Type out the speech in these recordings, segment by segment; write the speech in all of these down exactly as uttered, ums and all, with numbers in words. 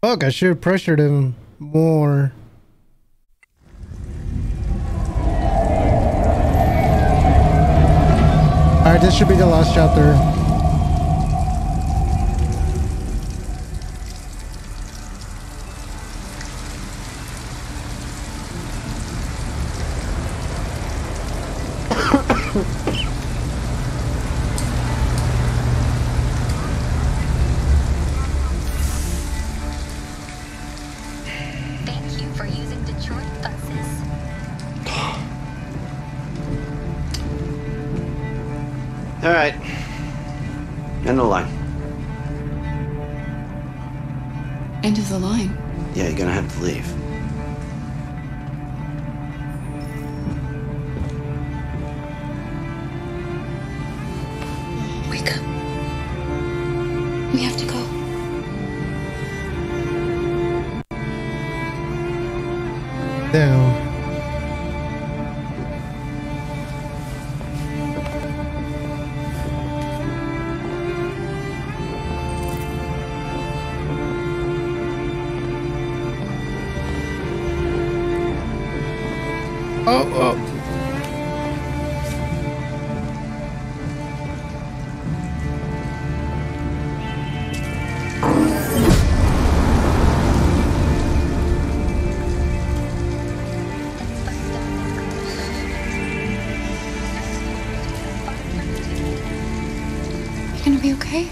Fuck, I should have pressured him more. Alright, this should be the last chapter. Thank you for using Detroit buses. All right. End of the line. End of the line. Yeah, you're gonna have to leave. Wake up. We have to go. Damn. Oh, oh. You gonna be okay?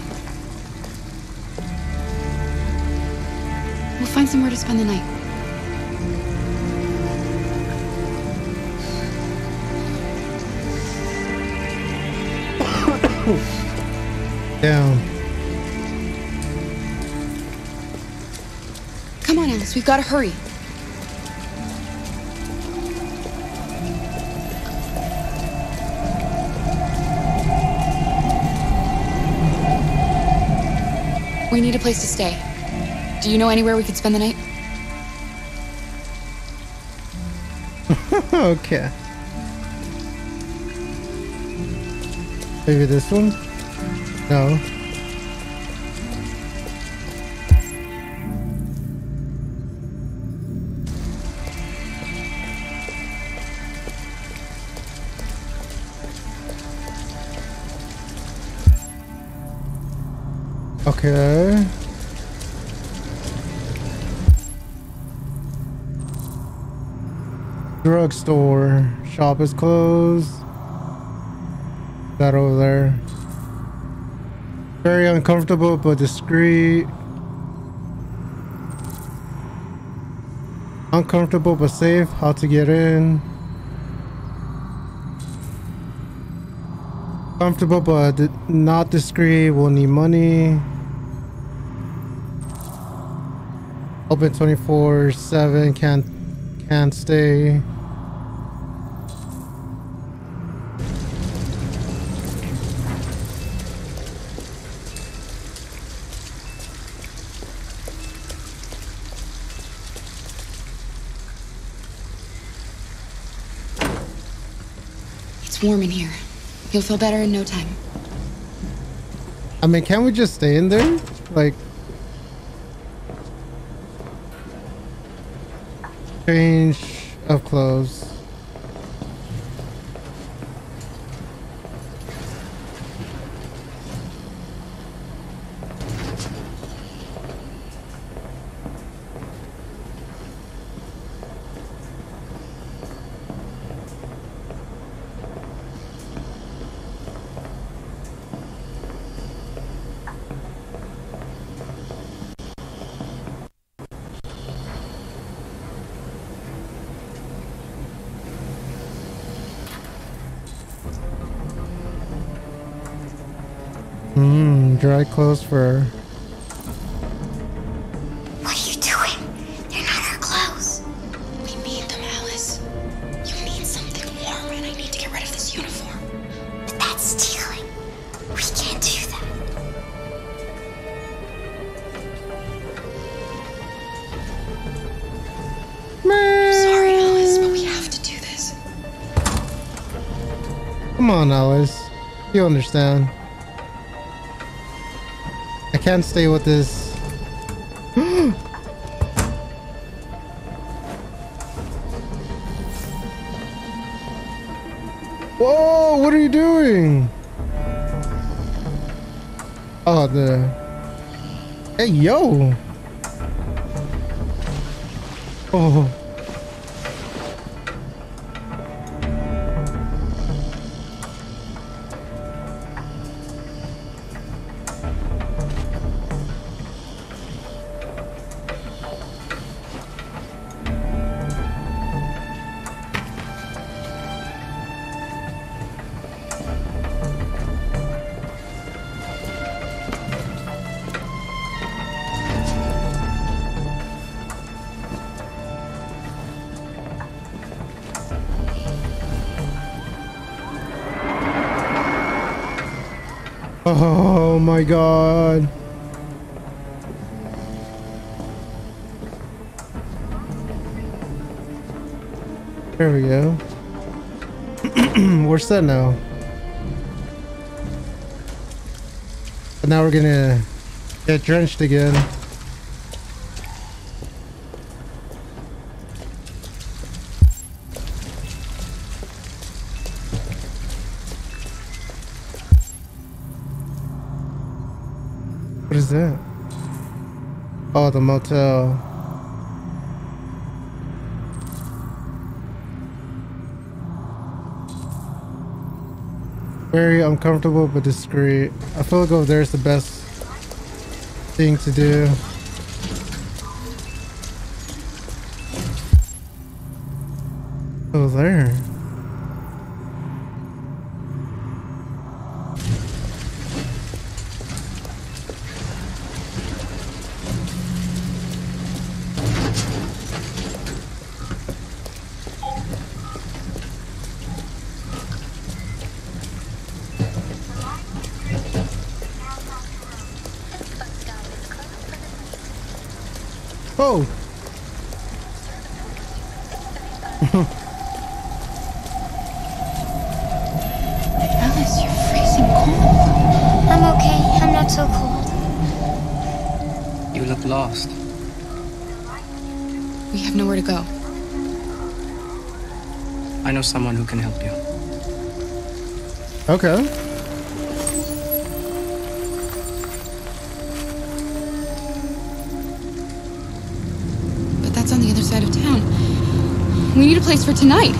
We'll find somewhere to spend the night. Damn. Come on, Alice, we've gotta hurry. We need a place to stay. Do you know anywhere we could spend the night? Okay. Maybe this one? No. Okay. Drugstore. Shop is closed. That over there. Very uncomfortable but discreet. Uncomfortable but safe. How to get in. Comfortable but not discreet. Will need money. Open twenty-four seven. Can't can't stay. It's warm in here. You'll feel better in no time. I mean, can't we just stay in there? Like, change of clothes. Hmm, dry clothes for... What are you doing? They're not our clothes. We need them, Alice. You need something warm, and I need to get rid of this uniform. But that's stealing. We can't do that. I'm sorry, Alice, but we have to do this. Come on, Alice. You understand. I can't stay with this. Whoa, what are you doing? Oh, the... Hey, yo! Oh. Oh my god. There we go. We're set now. But now we're gonna get drenched again. What is that? Oh, the motel. Very uncomfortable but discreet. I feel like over there is the best thing to do. Oh, there. Oh! Alice, you're freezing cold. I'm okay. I'm not so cold. You look lost. We have nowhere to go. I know someone who can help you. Okay. But that's on the other side of town. We need a place for tonight.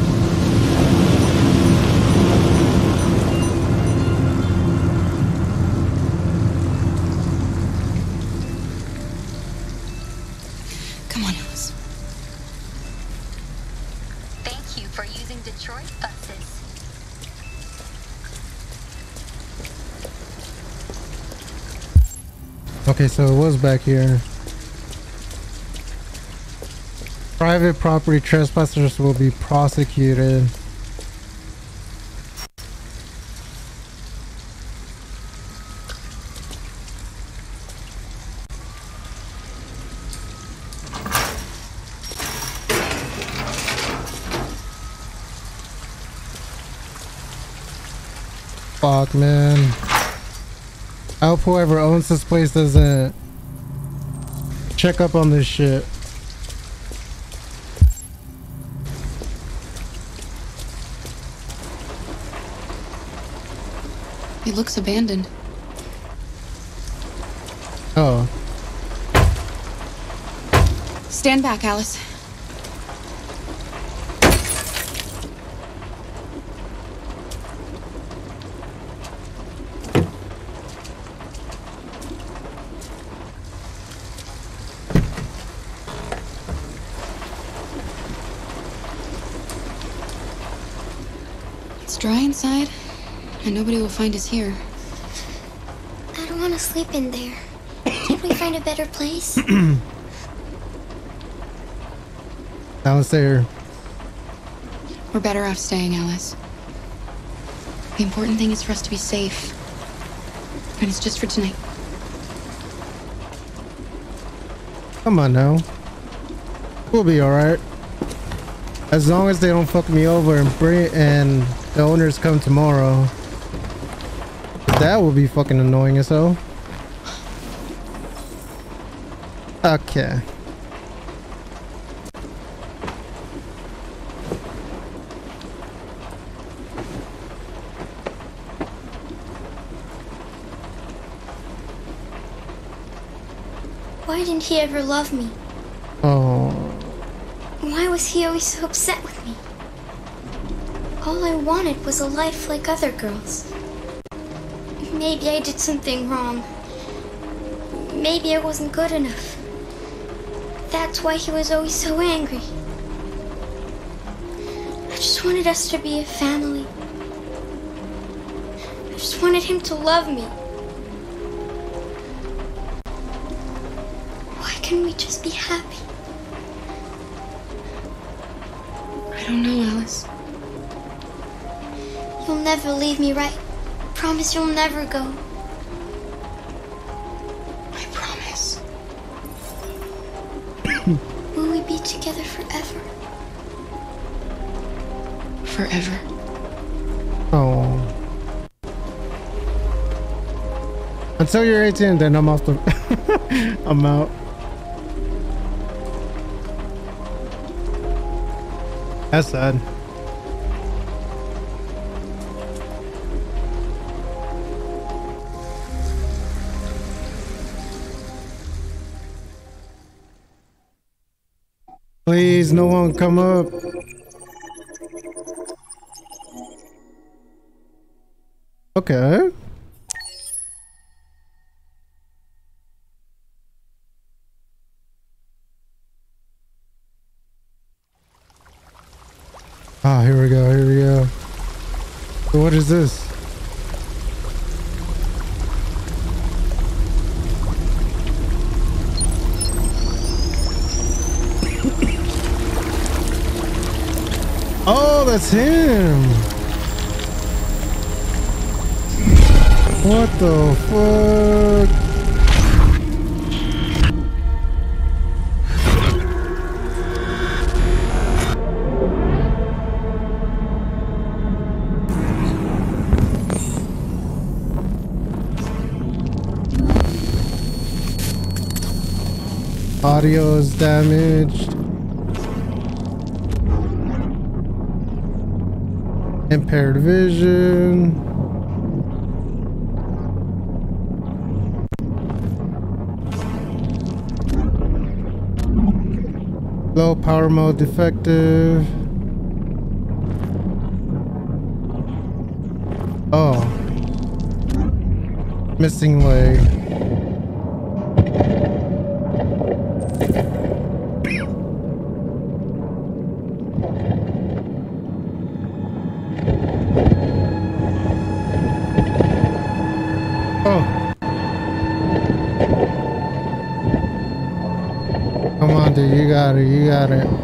Come on, Alice. Thank you for using Detroit buses. Okay, so it was back here. Private property trespassers will be prosecuted. Fuck, man. I hope whoever owns this place doesn't check up on this shit. It looks abandoned. Oh. Stand back, Alice. It's dry inside, and nobody will find us here. I don't want to sleep in there. Can't we find a better place? Downstairs. We're better off staying, Alice. The important thing is for us to be safe. And it's just for tonight. Come on now. We'll be alright. As long as they don't fuck me over and bring and the owners come tomorrow. That will be fucking annoying as hell. Okay. Why didn't he ever love me? Oh. Why was he always so upset with me? All I wanted was a life like other girls. Maybe I did something wrong. Maybe I wasn't good enough. That's why he was always so angry. I just wanted us to be a family. I just wanted him to love me. Why can't we just be happy? I don't know, Alice. You'll never leave me, right? Promise you'll never go. I promise. Will we be together forever? Forever. Oh. Until you're eighteen, then I'm off the... I'm out. That's sad. Please, no one come up. Okay. Ah, here we go, here we go. So what is this? Oh, that's him. What the fuck? Audio is damaged. Impaired vision. Low power mode defective. Oh. Missing leg. You got it, you got it.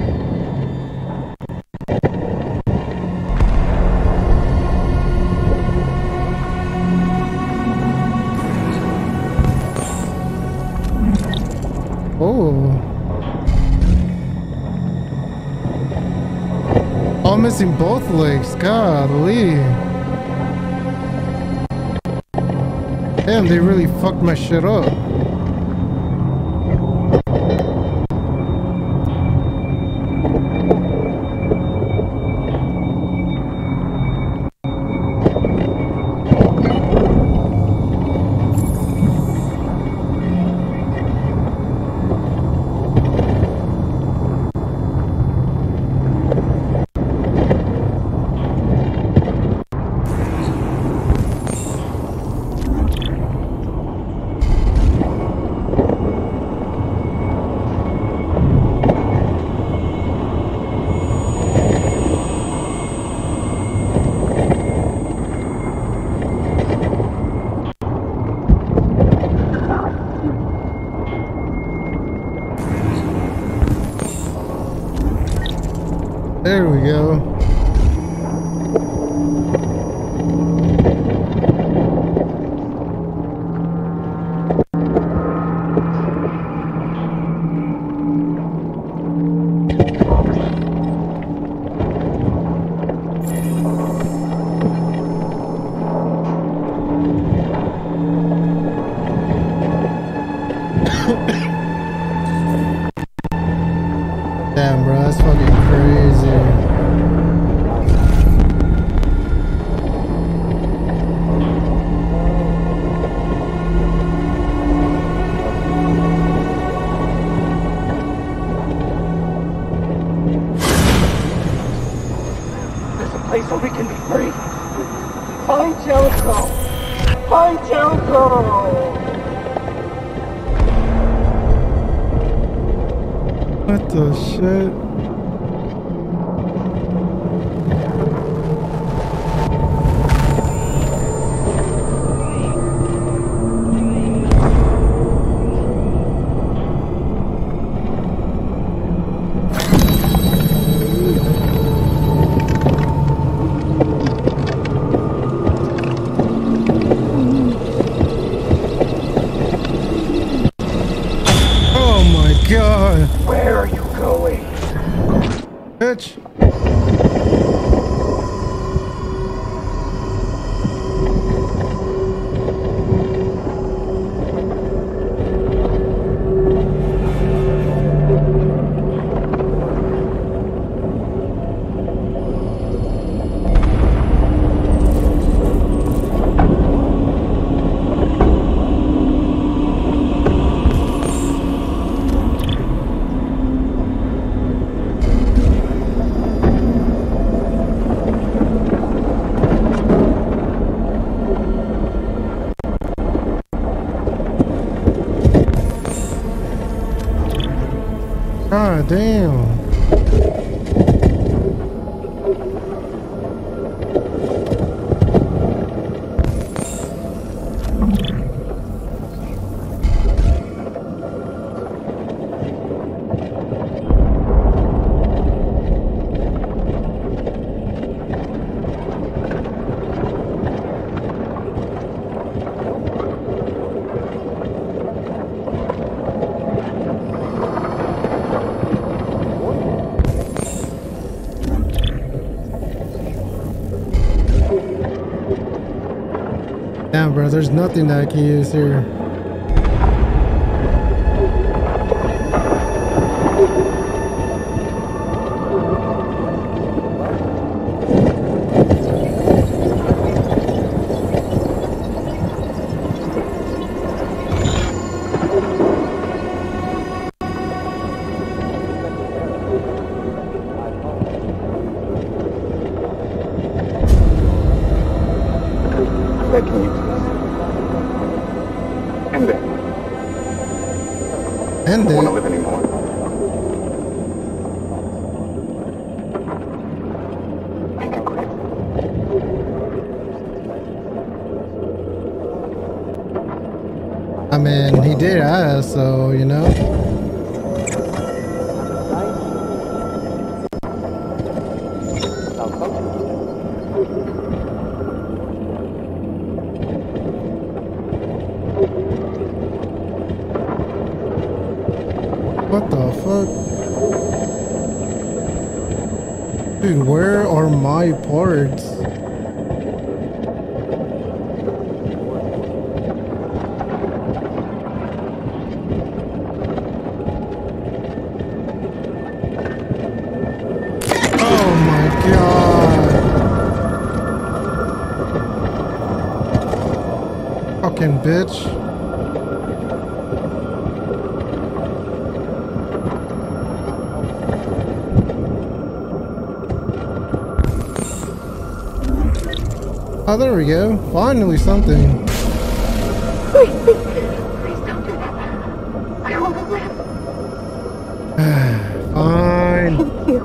Oh. Oh, I'm missing both legs. Golly. Damn, they really fucked my shit up. There we go. Damn, bro, that's fucking crazy. Hurry! Find Jellicoe! Find Jellicoe! What the shit? God. Where are you going? Bitch. God damn. Damn, bro, there's nothing that I can use here. End it. I don't want to live anymore. Make it quick. I mean, he did ask, so, you know. What the fuck? Dude, where are my parts? Oh my god. Fucking bitch. Oh, there we go. Finally something. Please, please, please don't do that. I want to live. Fine. Thank you.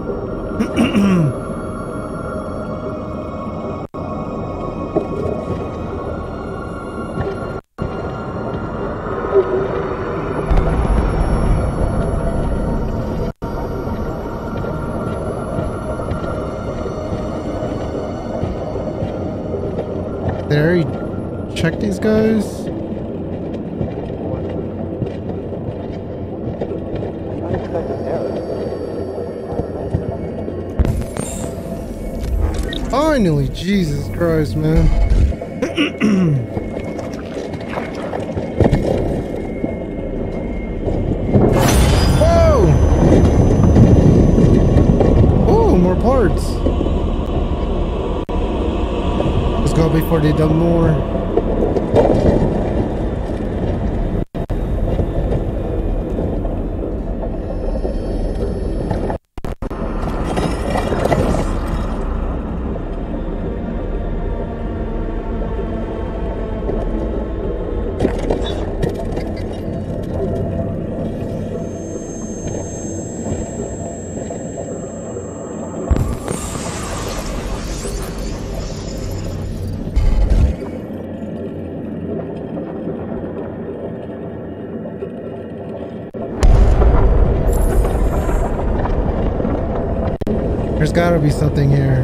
There, you check these guys. Finally, Jesus Christ, man. Whoa! Oh, more parts. Let's go before they dump more. gotta be something here.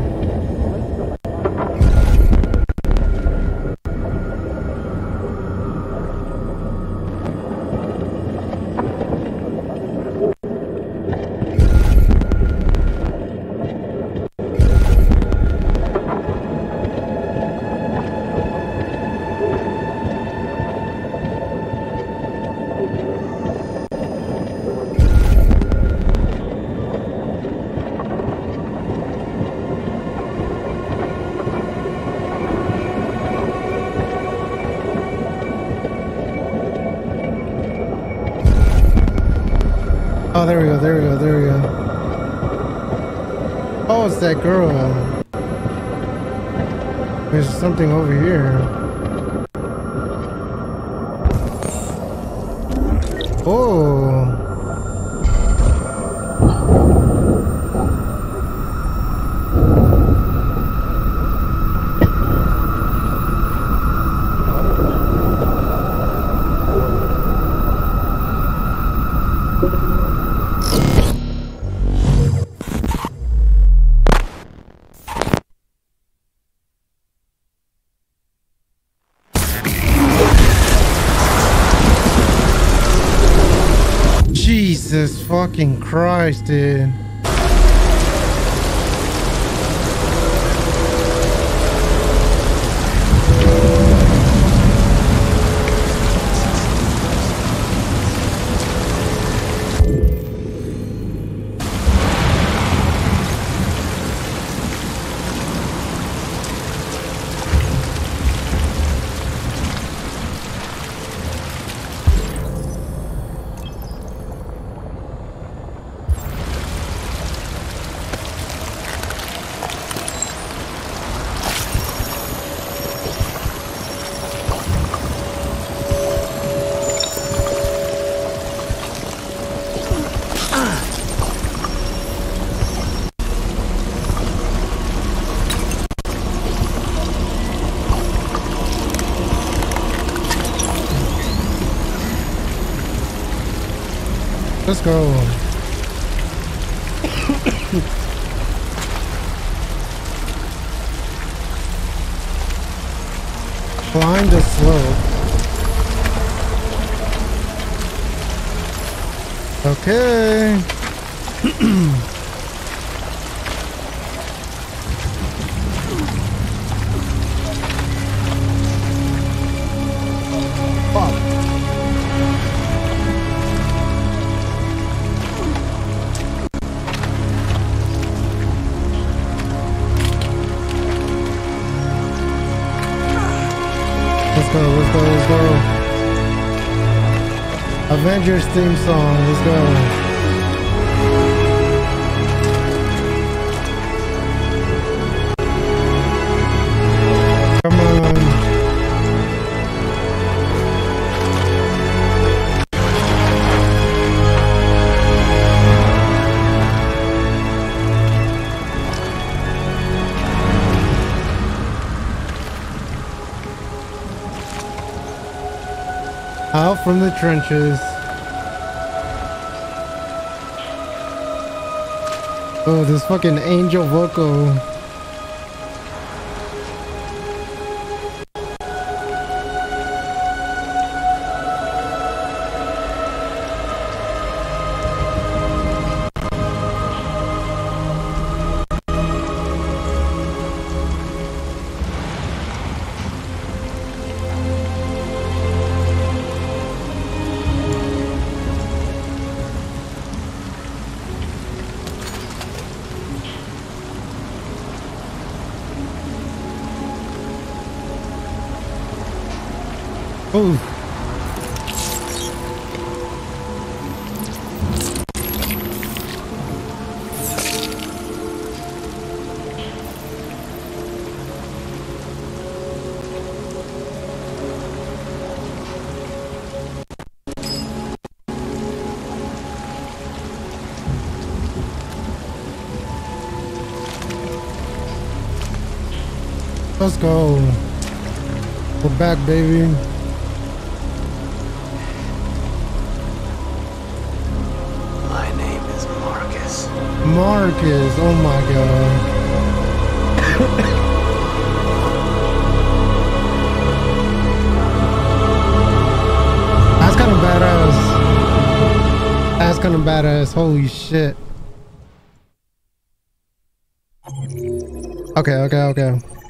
Oh, there we go, there we go, there we go. Oh, it's that girl. There's something over here. Oh. Jesus fucking Christ, dude. Let's go. Climb the slope. Okay. Let's go, let's go, let's go. Avengers theme song, let's go. Come on. Out from the trenches. Oh, this fucking angel vocal. Oh. Let's go. We're back, baby. My name is Marcus. Marcus, oh my god. That's kind of badass. That's kind of badass. Holy shit. Okay, okay, okay.